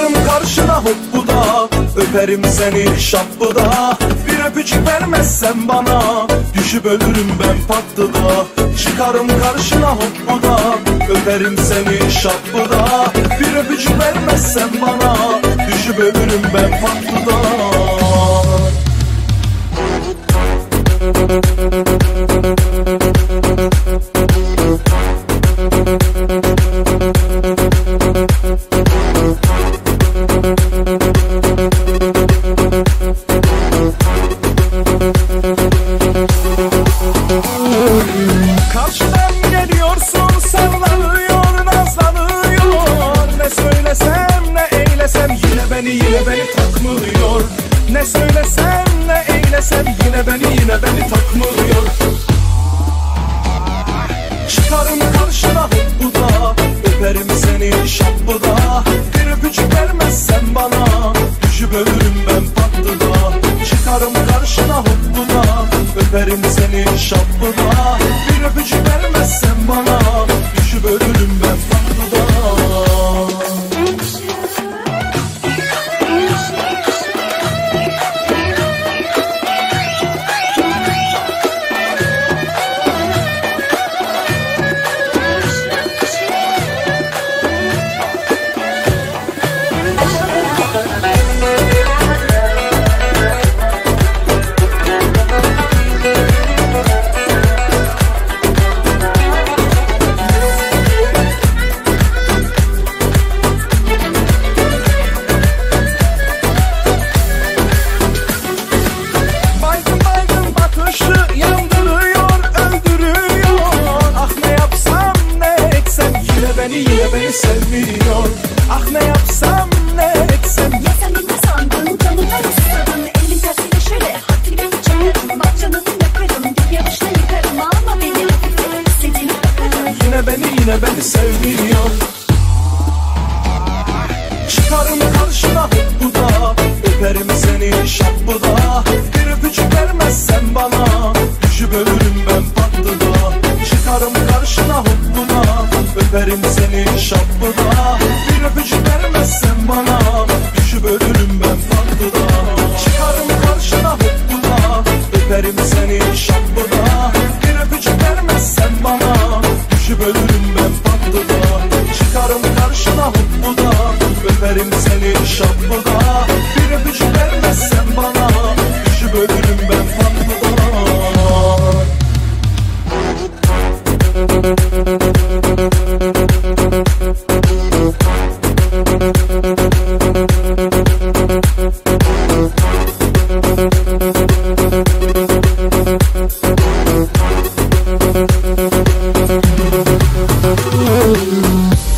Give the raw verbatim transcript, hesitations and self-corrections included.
Çıkarım karşına hoppuda, öperim seni şappuda. Bir öpücük vermezsen bana, düşüp ölürüm ben patlıda. Çıkarım karşına hoppuda, öperim seni şappuda. Bir öpücük vermezsen bana, düşüp ölürüm ben patlıda. Karşıdan geliyorsun, sallanıyor, nazlanıyor. Ne söylesem ne eylesem yine beni yine beni takmıyor. Ne söylesem ne eylesem yine beni yine beni takmıyor. Çıkarım karşına hoppuda, öperim seni şappuda. Bir öpücük vermezsen bana, düşüp ölürüm ben patlıda. Çıkarım karşına hoppuda, öperim seni şappuda. Bir öpücük vermezsen bana, düşüp ölürüm ben patlıda. Yine beni sevmiyor. Ah ne yapsam ne etsem. Ya sen beni sandın, canımdan ısırdın. Elin tersiyle şöyle haddini çekerim. Bak canımı yakarım, bir yarışla yıkarım. Ama beni hafife istediğini bakarım. Yine beni yine beni sevmiyor. Çıkarım karşına hoppuda, öperim seni şappuda. Bir öpücük vermezsen bana, düşüp ölürüm ben patlıda. Çıkarım karşına hoppuda, öperim seni şappuda. Bir öpücük vermezsen bana, düşüp ölürüm ben patlıda. Çıkarım karşına hoppuda, öperim seni şappuda. Bir öpücük vermezsen bana, düşüp ölürüm ben patlıda. Çıkarım karşına hoppuda, öperim seni şappuda. Bir öpücük vermezsen bana, düşüp ölürüm ben patlıda. Ooh.